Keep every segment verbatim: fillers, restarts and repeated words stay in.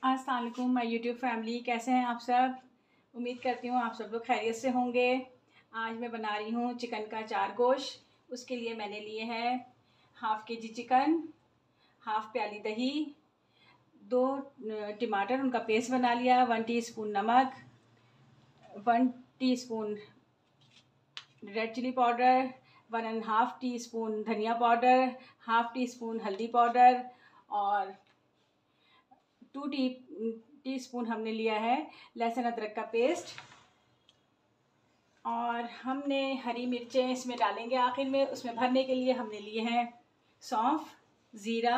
अस्सलाम वालेकुम my YouTube family, कैसे हैं आप सब। उम्मीद करती हूँ आप सब लोग खैरियत से होंगे। आज मैं बना रही हूँ चिकन का चार गोश्त। उसके लिए मैंने लिए हैं हाफ़ के जी चिकन, हाफ़ प्याली दही, दो टमाटर उनका पेस्ट बना लिया, वन टीस्पून नमक, one teaspoon red chilli powder, one and half teaspoon धनिया पाउडर, हाफ़ टी स्पून हल्दी पाउडर और टू टी टी स्पून हमने लिया है लहसुन अदरक का पेस्ट। और हमने हरी मिर्चें इसमें डालेंगे आखिर में। उसमें भरने के लिए हमने लिए हैं सौंफ, ज़ीरा,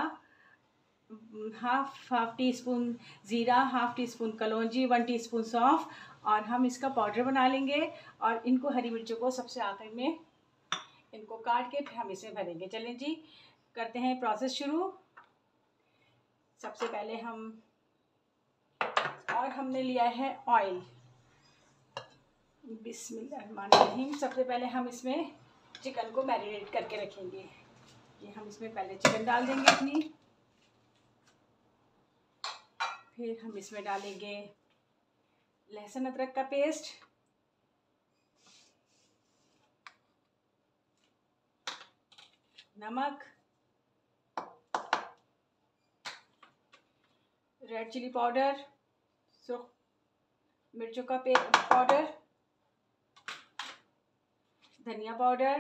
हाफ हाफ टी स्पून ज़ीरा, हाफ टी स्पून कलौंजी, वन टीस्पून सौंफ, और हम इसका पाउडर बना लेंगे। और इनको हरी मिर्चों को सबसे आखिर में इनको काट के फिर हम इसमें भरेंगे। चलें जी, करते हैं प्रोसेस शुरू। सबसे पहले हम और हमने लिया है ऑयल। बिस्मिल्लाहिर्रहमानिर्रहीम। सबसे पहले हम इसमें चिकन को मैरिनेट करके रखेंगे। ये हम इसमें पहले चिकन डाल देंगे अपनी, फिर हम इसमें डालेंगे लहसुन अदरक का पेस्ट, नमक, रेड चिली पाउडर, सुर्ख मिर्चों का पाउडर, धनिया पाउडर,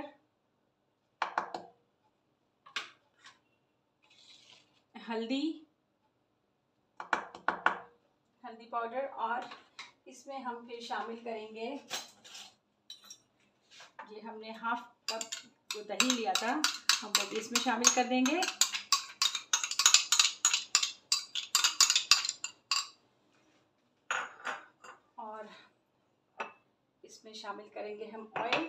हल्दी हल्दी पाउडर, और इसमें हम फिर शामिल करेंगे, ये हमने हाफ कप जो दही लिया था हम वो भी इसमें शामिल कर देंगे। और इसमें शामिल करेंगे हम ऑयल,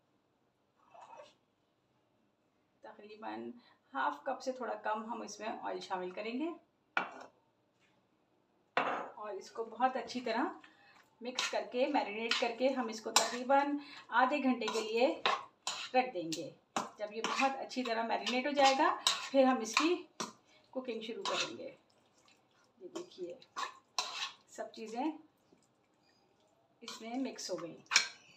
तकरीबन हाफ कप से थोड़ा कम हम इसमें ऑयल शामिल करेंगे। और इसको बहुत अच्छी तरह मिक्स करके मैरिनेट करके हम इसको तकरीबन आधे घंटे के लिए रख देंगे। जब ये बहुत अच्छी तरह मैरिनेट हो जाएगा फिर हम इसकी कुकिंग शुरू करेंगे। ये देखिए सब चीज़ें इसमें मिक्स हो गई।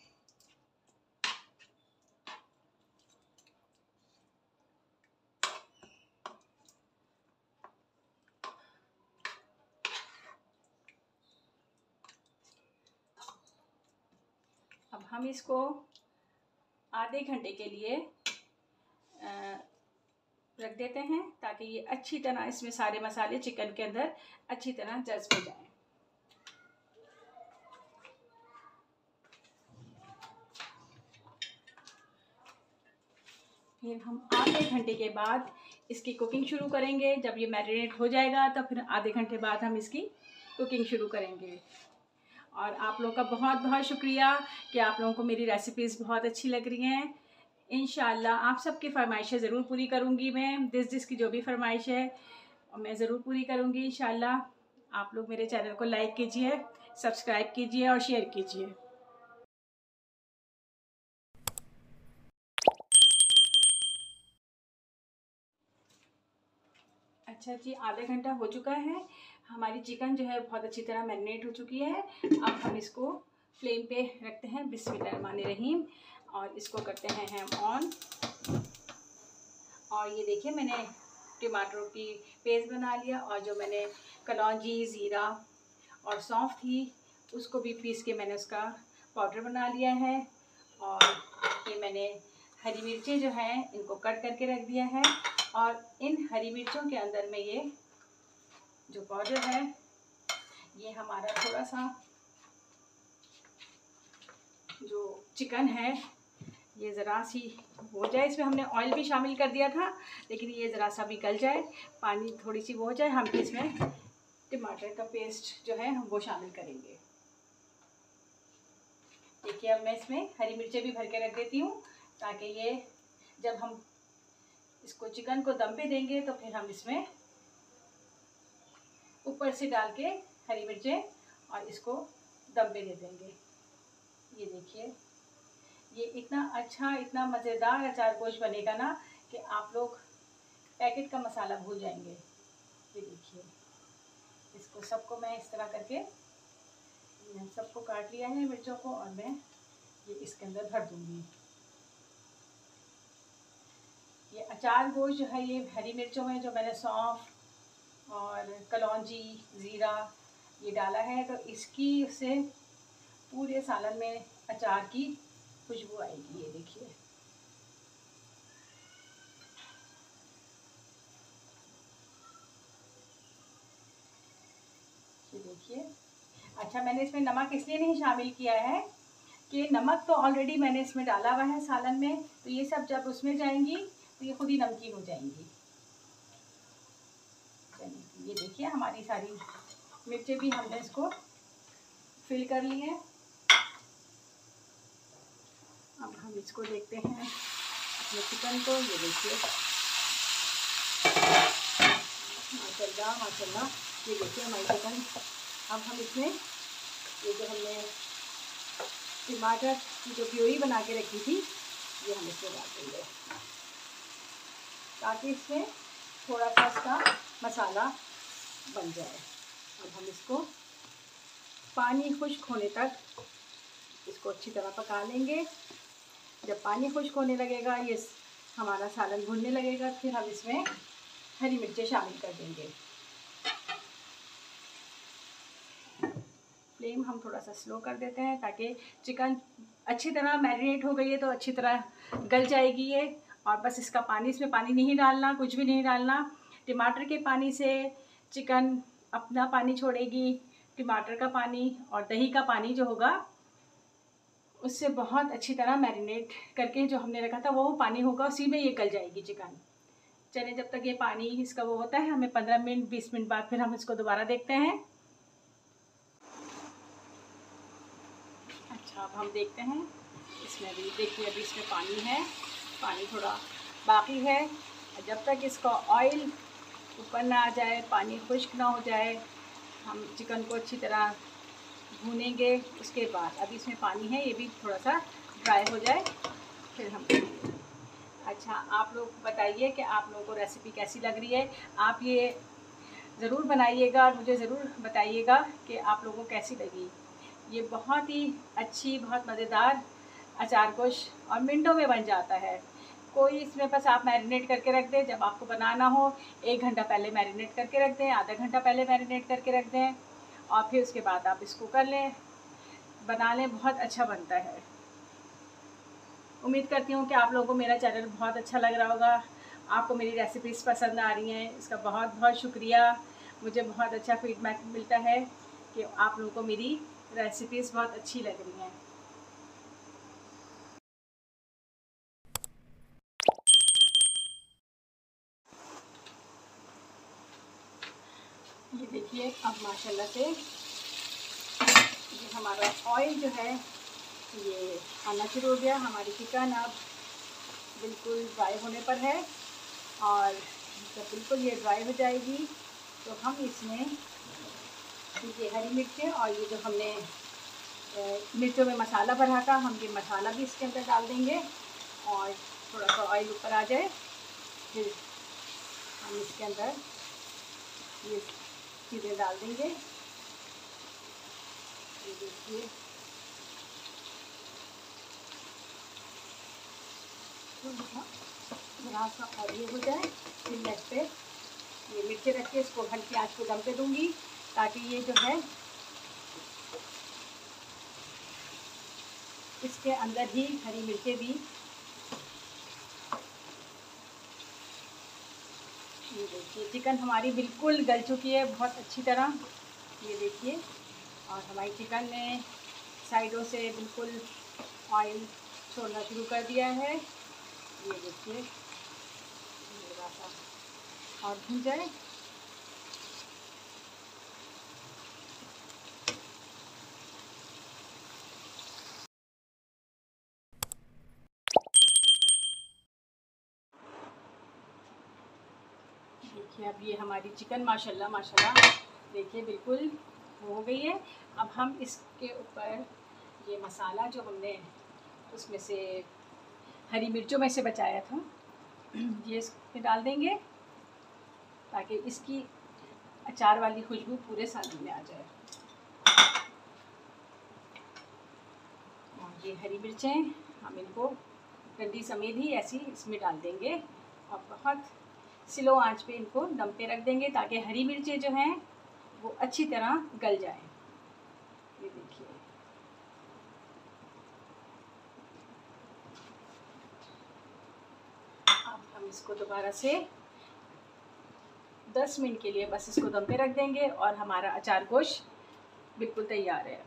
अब हम इसको आधे घंटे के लिए रख देते हैं ताकि ये अच्छी तरह इसमें सारे मसाले चिकन के अंदर अच्छी तरह जज्ब हो जाएं। फिर हम आधे घंटे के बाद इसकी कुकिंग शुरू करेंगे। जब ये मैरिनेट हो जाएगा तब फिर आधे घंटे बाद हम इसकी कुकिंग शुरू करेंगे। और आप लोगों का बहुत बहुत शुक्रिया कि आप लोगों को मेरी रेसिपीज़ बहुत अच्छी लग रही हैं। इंशाल्लाह आप सबकी फरमाइशें ज़रूर पूरी करूँगी मैं। जिस जिसकी जो भी फरमाइश है मैं ज़रूर पूरी करूँगी इंशाल्लाह। आप लोग मेरे चैनल को लाइक कीजिए, सब्सक्राइब कीजिए और शेयर कीजिए। अच्छा जी, आधा घंटा हो चुका है। हमारी चिकन जो है बहुत अच्छी तरह मैरिनेट हो चुकी है। अब हम इसको फ्लेम पे रखते हैं बिस्मिल्लाहिर्रहमानिर्रहीम और इसको करते हैं हम ऑन। और ये देखिए मैंने टमाटरों की पेस्ट बना लिया, और जो मैंने कलौंजी, ज़ीरा और सौंफ थी उसको भी पीस के मैंने उसका पाउडर बना लिया है। और ये मैंने हरी मिर्चें जो हैं इनको कट करके रख दिया है। और इन हरी मिर्चों के अंदर में ये जो पाउडर है ये हमारा थोड़ा सा जो चिकन है ये ज़रा सी हो जाए, इसमें हमने ऑयल भी शामिल कर दिया था लेकिन ये ज़रा सा भी गल जाए, पानी थोड़ी सी वो हो जाए, हम इसमें टमाटर का पेस्ट जो है हम वो शामिल करेंगे। देखिए अब मैं इसमें हरी मिर्चें भी भर के रख देती हूँ ताकि ये जब हम इसको चिकन को दम पे देंगे तो फिर हम इसमें ऊपर से डाल के हरी मिर्चें और इसको दम पे दे देंगे। ये देखिए ये इतना अच्छा, इतना मज़ेदार अचार गोश्त बनेगा ना कि आप लोग पैकेट का मसाला भूल जाएंगे। ये देखिए इसको सबको मैं इस तरह करके मैं सबको काट लिया है मिर्चों को, और मैं ये इसके अंदर भर दूंगी। ये अचार गोश्त जो है ये हरी मिर्चों में जो मैंने सौंफ और कलौंजी ज़ीरा ये डाला है, तो इसकी से पूरे सालन में अचार की खुशबू आएगी। ये देखिए, ये देखिए। अच्छा, मैंने इसमें नमक इसलिए नहीं शामिल किया है कि नमक तो ऑलरेडी मैंने इसमें डाला हुआ है सालन में, तो ये सब जब उसमें जाएंगी तो ये खुद ही नमकीन हो जाएंगी। चलिए, ये देखिए हमारी सारी मिर्चें भी हमने इसको फिल कर ली हैं। अब हम इसको देखते हैं अपने चिकन को। ये देखिए, माशाल्लाह माशाल्लाह, ये देखिए हमारी चिकन। अब हम इसमें ये जो हमने टमाटर की जो प्यूरी बना के रखी थी ये हम इसमें डाल देंगे, ताकि इसमें थोड़ा सा इसका मसाला बन जाए। अब हम इसको पानी खुश्क होने तक इसको अच्छी तरह पका लेंगे। जब पानी खुश्क होने लगेगा, ये हमारा सालन भुनने लगेगा, फिर हम इसमें हरी मिर्चें शामिल कर देंगे। फ्लेम हम थोड़ा सा स्लो कर देते हैं ताकि चिकन अच्छी तरह मैरिनेट हो गई है, तो अच्छी तरह गल जाएगी ये। और बस इसका पानी, इसमें पानी नहीं डालना, कुछ भी नहीं डालना। टमाटर के पानी से चिकन अपना पानी छोड़ेगी, टमाटर का पानी और दही का पानी जो होगा उससे बहुत अच्छी तरह मैरिनेट करके जो हमने रखा था वो पानी होगा, उसी में ये गल जाएगी चिकन। चलिए, जब तक ये पानी इसका वो होता है, हमें पंद्रह मिनट बीस मिनट बाद फिर हम इसको दोबारा देखते हैं। अच्छा, अब हम देखते हैं इसमें भी, देखिए अभी इसमें पानी है, पानी थोड़ा बाकी है। जब तक इसका ऑयल ऊपर ना आ जाए, पानी खुश्क ना हो जाए, हम चिकन को अच्छी तरह भूनेंगे। उसके बाद अभी इसमें पानी है, ये भी थोड़ा सा ड्राई हो जाए फिर हम। अच्छा, आप लोग बताइए कि आप लोगों को रेसिपी कैसी लग रही है। आप ये ज़रूर बनाइएगा और मुझे ज़रूर बताइएगा कि आप लोगों को कैसी लगी। ये बहुत ही अच्छी, बहुत मज़ेदार अचार गोश्त और मिनटों में बन जाता है। कोई इसमें बस आप मैरिनेट करके रख दें, जब आपको बनाना हो एक घंटा पहले मैरिनेट करके रख दें, आधा घंटा पहले मैरिनेट करके रख दें, और फिर उसके बाद आप इसको कर लें, बना लें, बहुत अच्छा बनता है। उम्मीद करती हूँ कि आप लोगों को मेरा चैनल बहुत अच्छा लग रहा होगा, आपको मेरी रेसिपीज़ पसंद आ रही हैं। इसका बहुत बहुत शुक्रिया। मुझे बहुत अच्छा फीडबैक मिलता है कि आप लोगों को मेरी रेसिपीज़ बहुत अच्छी लग रही हैं। ये देखिए, अब माशाल्लाह से ये हमारा ऑयल जो है ये आना शुरू हो गया। हमारी चिकन अब बिल्कुल ड्राई होने पर है, और जब बिल्कुल ये ड्राई हो जाएगी तो हम इसमें ये हरी मिर्चें और ये जो हमने मिर्चों में मसाला भरा था, हम ये मसाला भी इसके अंदर डाल देंगे। और थोड़ा सा ऑयल ऊपर आ जाए, फिर हम इसके अंदर ये चीज़ें डाल देंगे। ये देखिए, थोड़ा सा और ये हो जाए, फिर मैं इस पर ये मिर्ची रख के इसको हल्की आंच पे दम पे दूंगी, ताकि ये जो है इसके अंदर ही हरी मिर्चें भी, ये देखिए चिकन हमारी बिल्कुल गल चुकी है बहुत अच्छी तरह। ये देखिए, और हमारी चिकन ने साइडों से बिल्कुल ऑयल छोड़ना शुरू कर दिया है। ये देखिए, थोड़ा सा और भून जाए। देखिए, अब ये हमारी चिकन माशाल्लाह माशाल्लाह देखिए बिल्कुल हो गई है। अब हम इसके ऊपर ये मसाला जो हमने उसमें से हरी मिर्चों में से बचाया था ये इसमें डाल देंगे, ताकि इसकी अचार वाली खुशबू पूरे सालन में आ जाए। और ये हरी मिर्चें हम इनको डंडी समेत ही ऐसी इसमें डाल देंगे और बहुत स्लो आंच पे इनको दम पे रख देंगे ताकि हरी मिर्चें जो हैं वो अच्छी तरह गल जाएं। ये देखिए, अब हम इसको दोबारा से दस मिनट के लिए बस इसको दम पे रख देंगे और हमारा अचार गोश्त बिल्कुल तैयार है।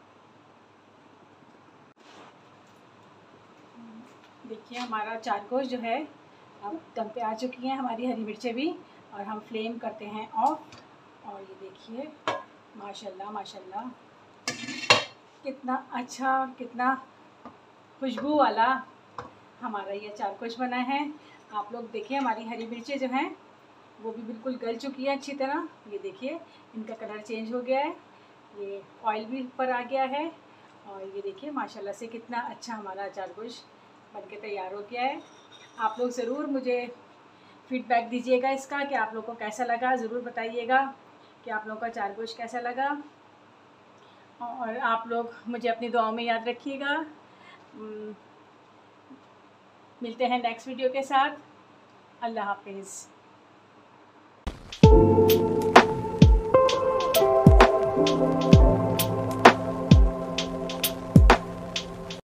देखिए हमारा अचार गोश्त जो है अब दम पे आ चुकी हैं हमारी हरी मिर्चें भी, और हम फ्लेम करते हैं ऑफ। और ये देखिए माशाल्लाह माशाल्लाह कितना अच्छा, कितना खुशबू वाला हमारा ये अचार गोश्त बना है। आप लोग देखिए हमारी हरी मिर्चें जो हैं वो भी बिल्कुल गल चुकी है अच्छी तरह। ये देखिए इनका कलर चेंज हो गया है, ये ऑयल भी ऊपर आ गया है, और ये देखिए माशाल्लाह से कितना अच्छा हमारा अचार गोश्त बनके तैयार हो गया है। आप लोग ज़रूर मुझे फीडबैक दीजिएगा इसका कि आप लोग को कैसा लगा, ज़रूर बताइएगा कि आप लोगों का अचार गोश्त कैसा लगा। और आप लोग मुझे अपनी दुआओं में याद रखिएगा। मिलते हैं नेक्स्ट वीडियो के साथ। अल्लाह हाफिज़।